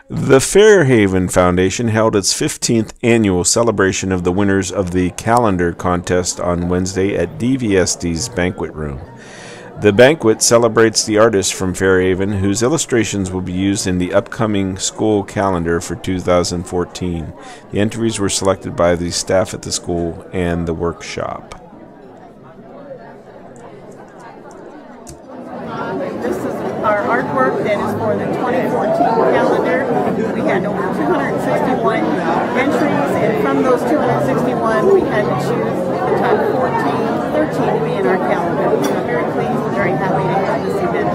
The Fairhaven Foundation held its 15th annual celebration of the winners of the calendar contest on Wednesday at DVSD's banquet room. The banquet celebrates the artists from Fairhaven whose illustrations will be used in the upcoming school calendar for 2014. The entries were selected by the staff at the school and the workshop. This is our artwork that is for the 2014 calendar. We had over 261 entries, and from those 261, we had to choose the top 13 to be in our calendar. We're very pleased and very happy to have this event.